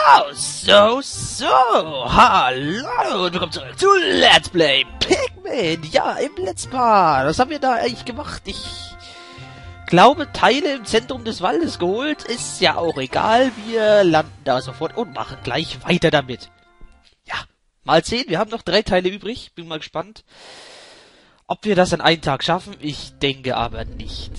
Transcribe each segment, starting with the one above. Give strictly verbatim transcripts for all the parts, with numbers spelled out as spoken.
Oh, so, so. Hallo und willkommen zurück zu Let's Play Pikmin. Ja, im Let's Part. Was haben wir da eigentlich gemacht? Ich glaube, Teile im Zentrum des Waldes geholt. Ist ja auch egal. Wir landen da sofort und machen gleich weiter damit. Ja, mal sehen. Wir haben noch drei Teile übrig. Bin mal gespannt, ob wir das an einem Tag schaffen. Ich denke aber nicht.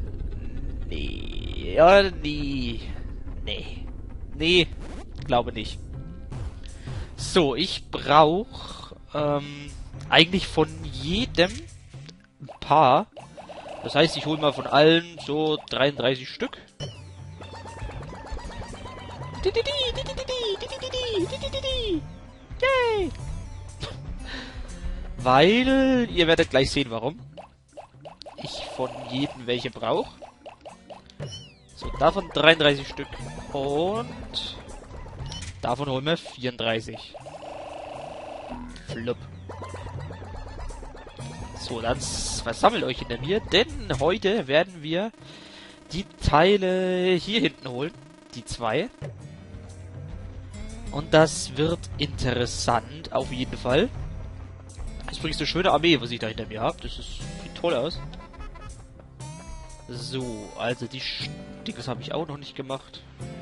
Nee. Ja, nee. Nee. Nee. Glaube nicht. So, ich brauche ähm, eigentlich von jedem ein paar. Das heißt, ich hole mal von allen so dreiunddreißig Stück. Yay! Weil, ihr werdet gleich sehen, warum ich von jedem welche brauche. So, davon dreiunddreißig Stück. Und davon holen wir vierunddreißig. Flupp. So, dann versammelt euch hinter mir, denn heute werden wir die Teile hier hinten holen. Die zwei. Und das wird interessant, auf jeden Fall. Das ist übrigens eine schöne Armee, was ich da hinter mir habe. Das ist, sieht toll aus. So, also die Stickers habe ich auch noch nicht gemacht.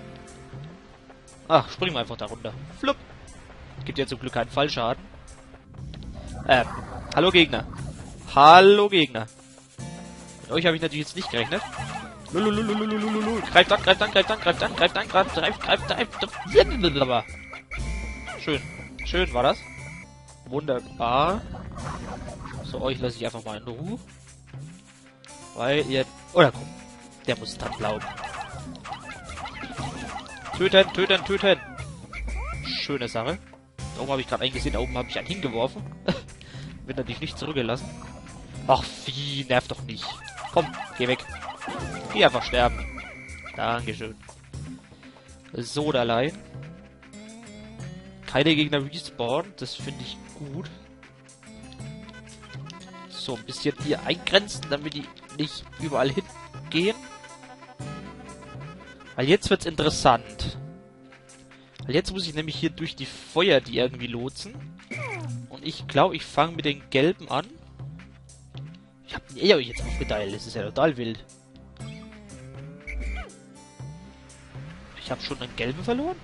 Ach, springen wir einfach da runter. Flupp. Gibt ja zum Glück keinen Fallschaden. Ähm, hallo Gegner. Hallo Gegner. Mit euch habe ich natürlich jetzt nicht gerechnet. Lulululululululul. Greift an, greift an, greift an, greift an, greift an, greift, greift, greift, greift. Schön. Schön war das. Wunderbar. So, euch lasse ich einfach mal in Ruhe. Weil ihr... Oder komm. Der muss dann glauben. Töten, töten, töten. Schöne Sache. Da oben habe ich gerade eingesehen, da oben habe ich einen hingeworfen. Wird natürlich nicht zurückgelassen. Ach, Vieh, nervt doch nicht. Komm, geh weg. Geh einfach sterben. Dankeschön. Sodalein. Keine Gegner respawnen, das finde ich gut. So, ein bisschen hier eingrenzen, damit die nicht überall hingehen. Weil jetzt wird's interessant. Weil jetzt muss ich nämlich hier durch die Feuer die irgendwie lotsen. Und ich glaube, ich fange mit den Gelben an. Ich habe den eher jetzt aufgeteilt. Das ist ja total wild. Ich habe schon einen Gelben verloren?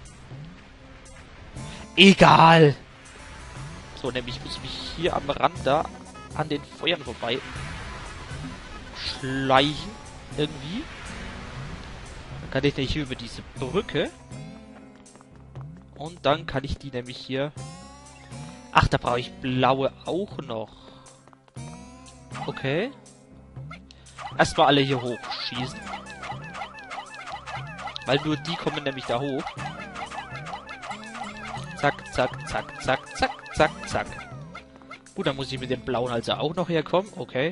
Egal! So, nämlich muss ich mich hier am Rand da an den Feuern vorbei schleichen. Irgendwie. Dann kann ich nämlich hier über diese Brücke. Und dann kann ich die nämlich hier... Ach, da brauche ich blaue auch noch. Okay. Erstmal alle hier hochschießen. Weil nur die kommen nämlich da hoch. Zack, zack, zack, zack, zack, zack, zack. Gut, dann muss ich mit dem blauen also auch noch herkommen. Okay.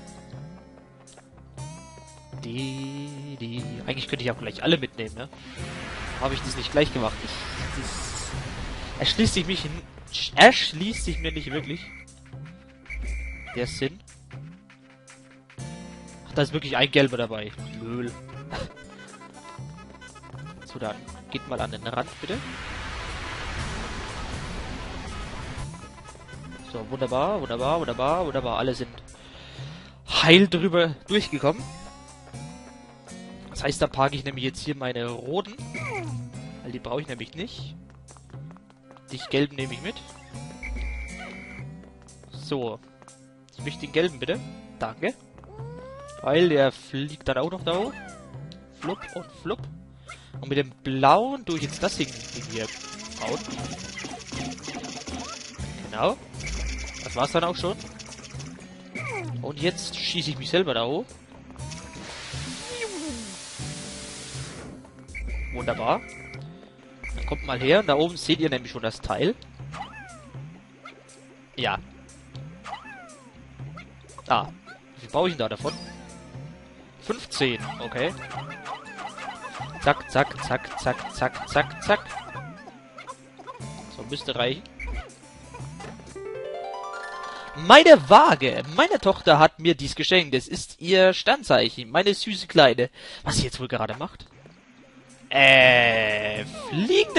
Die, die... Eigentlich könnte ich auch gleich alle mitnehmen, ne? Habe ich das nicht gleich gemacht. Ich, das erschließt sich mich... Erschließt sich mir nicht wirklich. Der Sinn. Ach, da ist wirklich ein Gelber dabei. Löhl. So, dann geht mal an den Rand, bitte. So, wunderbar, wunderbar, wunderbar, wunderbar. Alle sind heil drüber durchgekommen. Das heißt, da parke ich nämlich jetzt hier meine roten. Weil die brauche ich nämlich nicht. Die gelben nehme ich mit. So. Jetzt möchte ich den gelben, bitte. Danke. Weil der fliegt dann auch noch da hoch. Flupp und flupp. Und mit dem blauen tue ich jetzt das Ding hier bauen. Genau. Das war's dann auch schon. Und jetzt schieße ich mich selber da hoch. Wunderbar. Dann kommt mal her. Und da oben seht ihr nämlich schon das Teil. Ja. Ah. Wie viel baue ich denn da davon? fünfzehn. Okay. Zack, zack, zack, zack, zack, zack, zack. So, müsste reichen. Meine Waage. Meine Tochter hat mir dies geschenkt. Es ist ihr Sternzeichen. Meine süße Kleine. Was sie jetzt wohl gerade macht? Äh, fliegende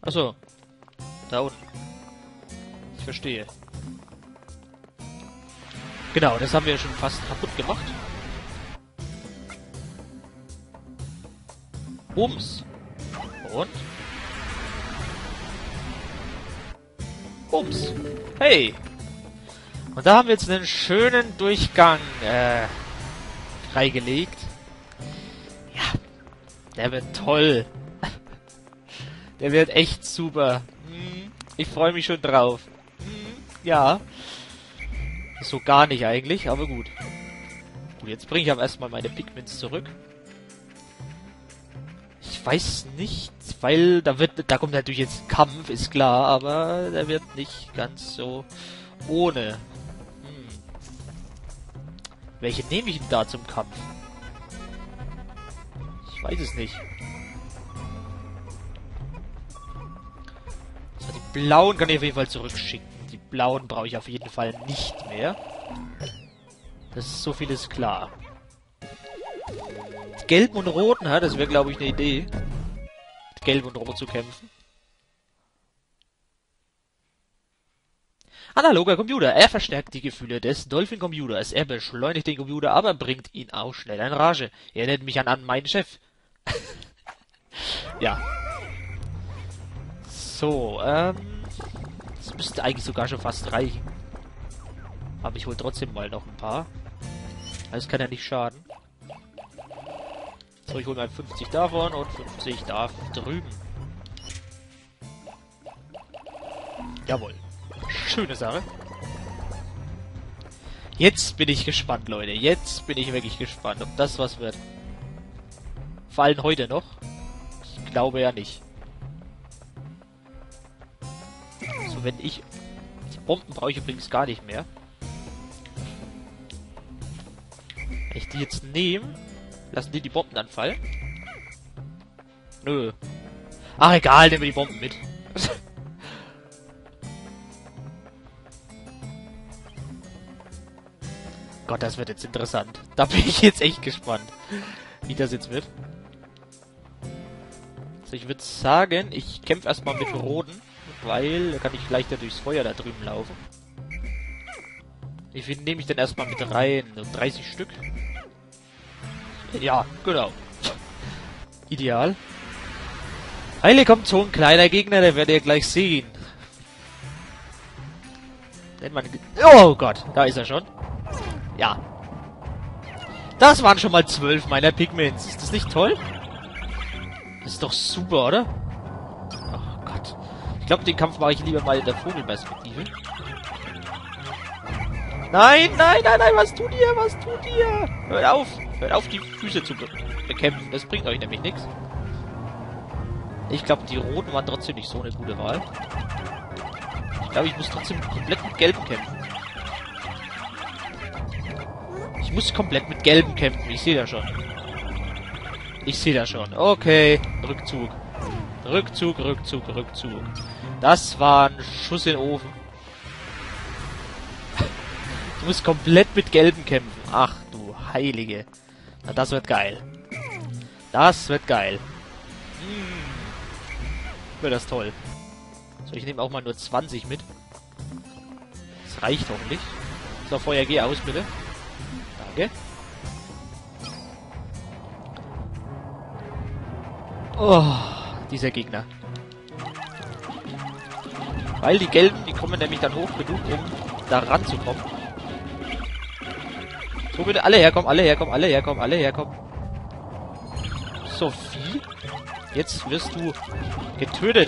Achso. Da unten. Ich verstehe. Genau, das haben wir schon fast kaputt gemacht. Bums. Und? Bums. Hey. Und da haben wir jetzt einen schönen Durchgang äh, freigelegt. Ja. Der wird toll. Der wird echt super. Ich freue mich schon drauf. Ja. So gar nicht eigentlich, aber gut. Gut, jetzt bringe ich aber erstmal meine Pigments zurück. Ich weiß nicht, weil da wird, da kommt natürlich jetzt Kampf, ist klar, aber der wird nicht ganz so ohne. Hm. Welche nehme ich denn da zum Kampf? Ich weiß es nicht. So, die blauen kann ich auf jeden Fall zurückschicken. Die blauen brauche ich auf jeden Fall nicht mehr. Das ist so viel ist klar. Mit gelben und roten, ha, das wäre glaube ich eine Idee. Mit gelb und rot zu kämpfen. Analoger Computer. Er verstärkt die Gefühle des Dolphin-Computers. Er beschleunigt den Computer, aber bringt ihn auch schnell in Rage. Er erinnert mich an, an meinen Chef. Ja. So, ähm... das müsste eigentlich sogar schon fast reichen. Aber ich hole trotzdem mal noch ein paar. Das kann ja nicht schaden. So, ich hole mal fünfzig davon und fünfzig da drüben. Jawohl. Schöne Sache. Jetzt bin ich gespannt, Leute. Jetzt bin ich wirklich gespannt, ob das was wird. Vor allem heute noch. Ich glaube ja nicht. So, wenn ich... Die Bomben brauche ich übrigens gar nicht mehr. Wenn ich die jetzt nehme, lassen die die Bomben dann fallen? Nö. Ach, egal, nehmen wir die Bomben mit. Gott, das wird jetzt interessant. Da bin ich jetzt echt gespannt, wie das jetzt wird. Also ich würde sagen, ich kämpfe erstmal mit Roten, weil da kann ich leichter durchs Feuer da drüben laufen. Wie viel nehme ich denn erstmal mit rein? So dreißig Stück? Ja, genau. Ideal. Heile, kommt so ein kleiner Gegner, der werdet ihr gleich sehen. Nennt man... Oh Gott, da ist er schon. Ja. Das waren schon mal zwölf meiner Pigments. Ist das nicht toll? Das ist doch super, oder? Oh Gott. Ich glaube, den Kampf mache ich lieber mal in der Vogelperspektive. Nein, nein, nein, nein, was tut ihr? Was tut ihr? Hört auf. Hört auf, die Füße zu be bekämpfen. Das bringt euch nämlich nichts. Ich glaube, die Roten waren trotzdem nicht so eine gute Wahl. Ich glaube, ich muss trotzdem komplett mit Gelben kämpfen. Ich muss komplett mit Gelben kämpfen. Ich sehe das schon. Ich sehe das schon. Okay. Rückzug. Rückzug, Rückzug, Rückzug. Das war ein Schuss in den Ofen. Ich muss komplett mit Gelben kämpfen. Ach du Heilige. Na, das wird geil. Das wird geil. Hm. Wird das toll. So, ich nehme auch mal nur zwanzig mit. Das reicht hoffentlich. So, Feuer, geh aus, bitte. Danke. Oh, dieser Gegner. Weil die Gelben, die kommen nämlich dann hoch genug, um da ranzukommen. So, bitte alle herkommen, alle herkommen, alle herkommen, alle herkommen. Sophie, jetzt wirst du getötet.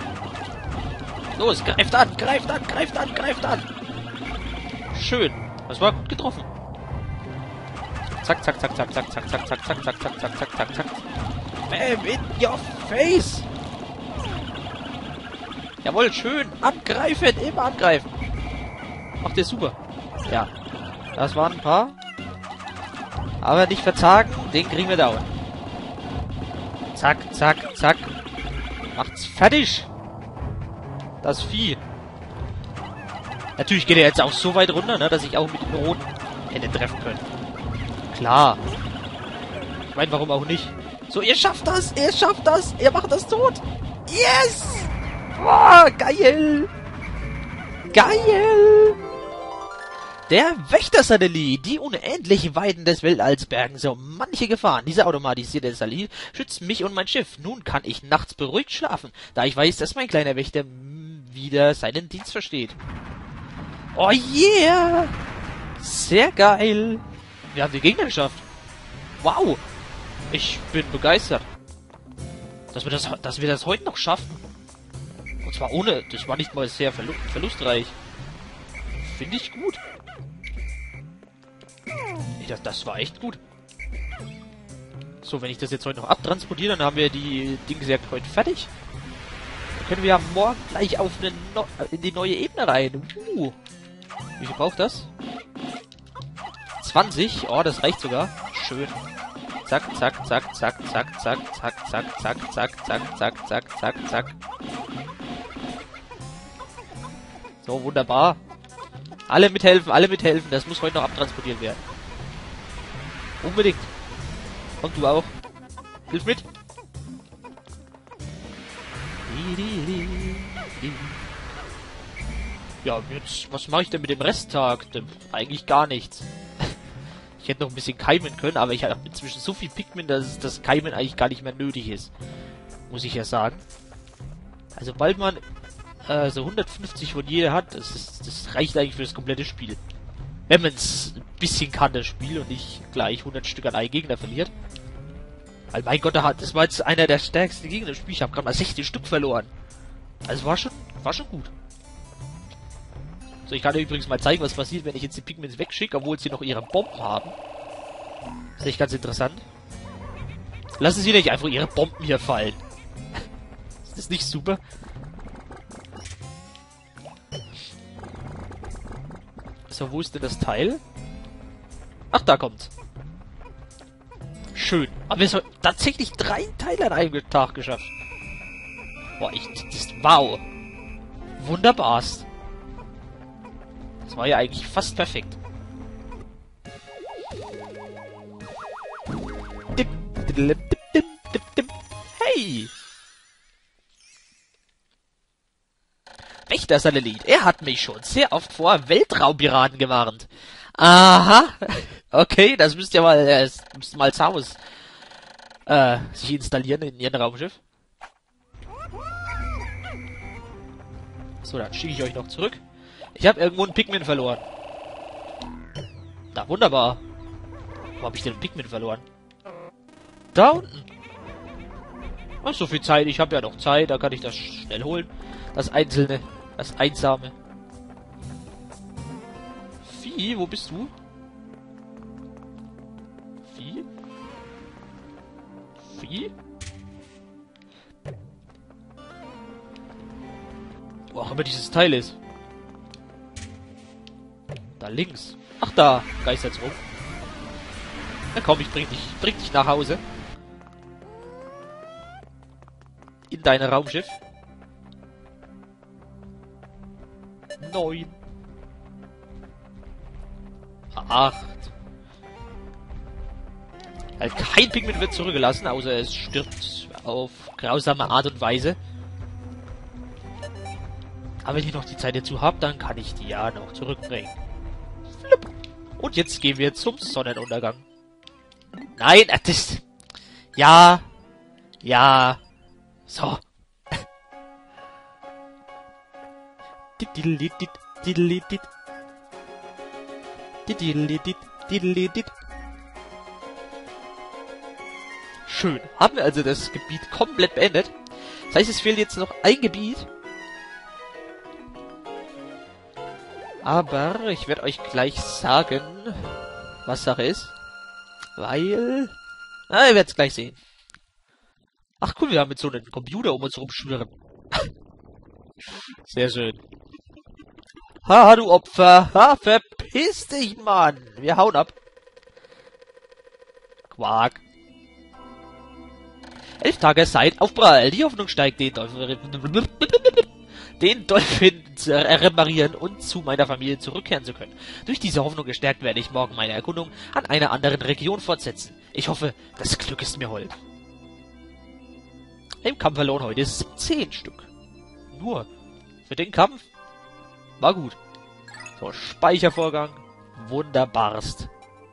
Los, greift an, greift an, greift an, greift an. Schön. Das war gut getroffen. Zack, zack, zack, zack, zack, zack, zack, zack, zack, zack, zack, zack, zack, zack, zack. Bam, in your face. Jawohl, schön. Angreifen, immer angreifen. Macht ihr super. Ja. Das waren ein paar. Aber nicht verzagen, den kriegen wir down. Zack, zack, zack. Macht's fertig. Das Vieh. Natürlich geht er jetzt auch so weit runter, ne, dass ich auch mit dem roten Ende treffen könnte. Klar. Ich meine, warum auch nicht? So, ihr schafft das! Ihr schafft das! Ihr macht das tot! Yes! Boah, geil! Geil! Der Wächter-Satellit, die unendlichen Weiten des Weltalls bergen so manche Gefahren. Dieser automatisierte Satellit schützt mich und mein Schiff. Nun kann ich nachts beruhigt schlafen, da ich weiß, dass mein kleiner Wächter wieder seinen Dienst versteht. Oh yeah! Sehr geil! Wir haben die Gegner geschafft. Wow! Ich bin begeistert. Dass wir das, dass wir das heute noch schaffen. Und zwar ohne, das war nicht mal sehr verlu verlustreich. Finde ich gut. Das, das war echt gut. So, wenn ich das jetzt heute noch abtransportiere, dann haben wir die Dinge ja heute fertig. Dann können wir ja morgen gleich auf eine no in die neue Ebene rein. Uh. Wie viel braucht das? zwanzig. Oh, das reicht sogar. Schön. Zack, zack, zack, zack, zack, zack, zack, zack, zack, zack, zack, zack, zack, zack, zack. So, wunderbar. Alle mithelfen, alle mithelfen. Das muss heute noch abtransportiert werden. Unbedingt. Und du auch. Hilf mit. Ja, jetzt, was mache ich denn mit dem Resttag? Eigentlich gar nichts. Ich hätte noch ein bisschen keimen können, aber ich habe inzwischen so viel Pikmin, dass das Keimen eigentlich gar nicht mehr nötig ist. Muss ich ja sagen. Also, sobald man äh, so hundertfünfzig von jeder hat, das, ist, das reicht eigentlich für das komplette Spiel. Wenn man es ein bisschen kann, das Spiel, und nicht gleich hundert Stück an einen Gegner verliert. Weil, mein Gott, das war jetzt einer der stärksten Gegner im Spiel. Ich habe gerade mal sechzehn Stück verloren. Also, war schon, war schon gut. So, ich kann dir übrigens mal zeigen, was passiert, wenn ich jetzt die Pigments wegschicke, obwohl sie noch ihre Bomben haben. Das ist echt ganz interessant. Lassen sie nicht einfach ihre Bomben hier fallen. Ist das nicht super? So, wo ist denn das Teil? Ach, da kommt's. Schön. Aber wir haben tatsächlich drei Teile an einem Tag geschafft. Boah, ich... Das, wow. Wunderbarst. Das war ja eigentlich fast perfekt. Hey! Wächter-Satellit. Er hat mich schon sehr oft vor Weltraumpiraten gewarnt. Aha. Okay, das müsst ihr mal, äh, müsst ihr mal ins Haus äh, sich installieren in ihrem Raumschiff. So, dann schicke ich euch noch zurück. Ich habe irgendwo einen Pikmin verloren. Da, wunderbar. Wo habe ich denn einen Pikmin verloren? Da unten. Ach, so viel Zeit. Ich habe ja noch Zeit. Da kann ich das schnell holen. Das Einzelne. Das Einsame. Vieh, wo bist du? Vieh? Vieh? Wo auch immer dieses Teil ist. Da links. Ach da, geistert's rum. Na komm, ich bring dich, bring dich nach Hause. In dein Raumschiff. Neun. Acht. Also kein Pigment wird zurückgelassen, außer es stirbt auf grausame Art und Weise. Aber wenn ich noch die Zeit dazu habe, dann kann ich die ja noch zurückbringen. Flupp. Und jetzt gehen wir zum Sonnenuntergang. Nein, das... Ja. Ja. So. Schön. Haben wir also das Gebiet komplett beendet. Das heißt, es fehlt jetzt noch ein Gebiet. Aber ich werde euch gleich sagen, was Sache ist. Weil... Na, ihr werdet es gleich sehen. Ach cool, wir haben jetzt so einen Computer um uns rumschwirren. Sehr schön. Ha, du Opfer. Ha, verpiss dich, Mann. Wir hauen ab. Quark. Elf Tage Zeit auf Prall. Die Hoffnung steigt, den Teufel... den Dolphin zu reparieren und zu meiner Familie zurückkehren zu können. Durch diese Hoffnung gestärkt werde ich morgen meine Erkundung an einer anderen Region fortsetzen. Ich hoffe, das Glück ist mir hold. Im Kampf verloren heute siebzehn Stück. Nur. Für den Kampf. War gut. So, Speichervorgang. Wunderbarst.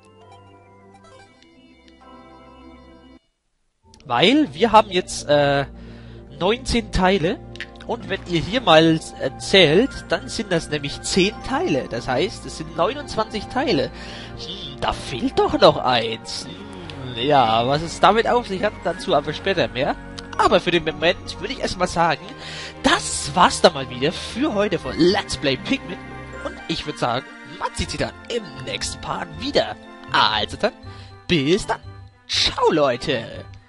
Weil wir haben jetzt äh, neunzehn Teile. Und wenn ihr hier mal äh, zählt, dann sind das nämlich zehn Teile. Das heißt, es sind neunundzwanzig Teile. Hm, da fehlt doch noch eins. Hm, ja, was es damit auf sich hat, dazu aber später mehr. Aber für den Moment würde ich erstmal sagen, das war's dann mal wieder für heute von Let's Play Pikmin. Und ich würde sagen, man sieht sich dann im nächsten Part wieder. Also dann, bis dann. Ciao, Leute.